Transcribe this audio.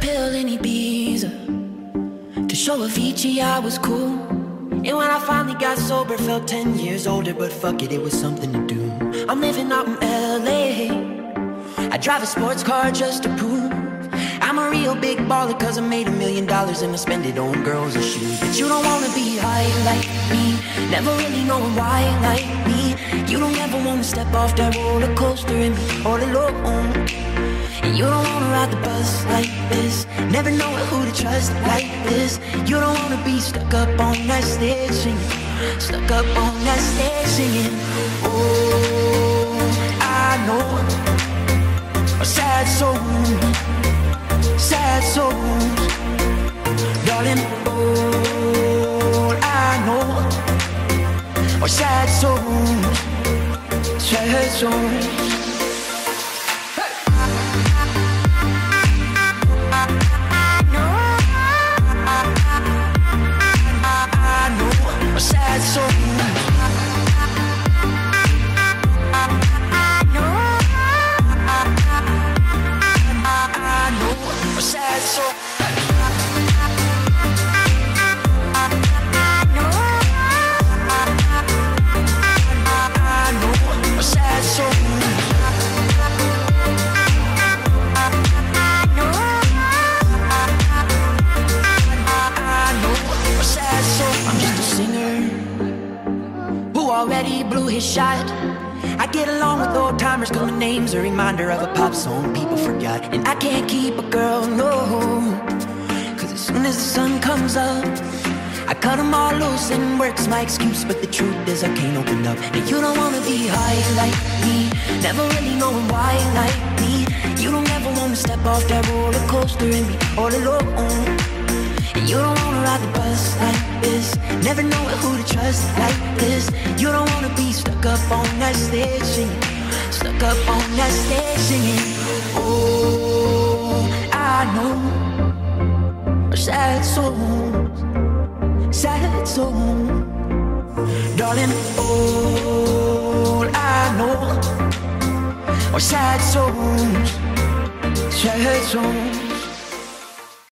pill in Ibiza to show Avicii I was cool. And when I finally got sober, felt 10 years older, but fuck it, it was something to do. I'm living out in LA, I drive a sports car just to prove I'm a real big baller, cause I made $1 million and I spend it on girls and shoes. But you don't wanna be high like me, never really knowing why like me. You don't ever wanna step off that roller coaster and be all alone. And you don't wanna ride the bus like this, never knowing who to trust like this. You don't wanna be stuck up on that stage singing, stuck up on that stage singing. Oh, I know a sad soul, sad souls, darling. All I know are sad souls, sad souls. Sad souls. Sad soul. Sad soul. I'm just a singer who already blew his shot. I get along with old timers cause my name's a reminder of a pop song people forgot. And I can't keep a girl, no, cause as soon as the sun comes up I cut them all loose and work's my excuse. But the truth is I can't open up. And you don't wanna be high like me, never really knowing why like me. You don't ever wanna step off that roller coaster and be all alone. And you don't wanna ride the bus like this, never knowing who to trust like this. You don't wanna be stuck up on that stage singing, stuck up on that stage singing. Oh, I know are sad souls, sad souls, darling. All I know are sad souls, sad souls.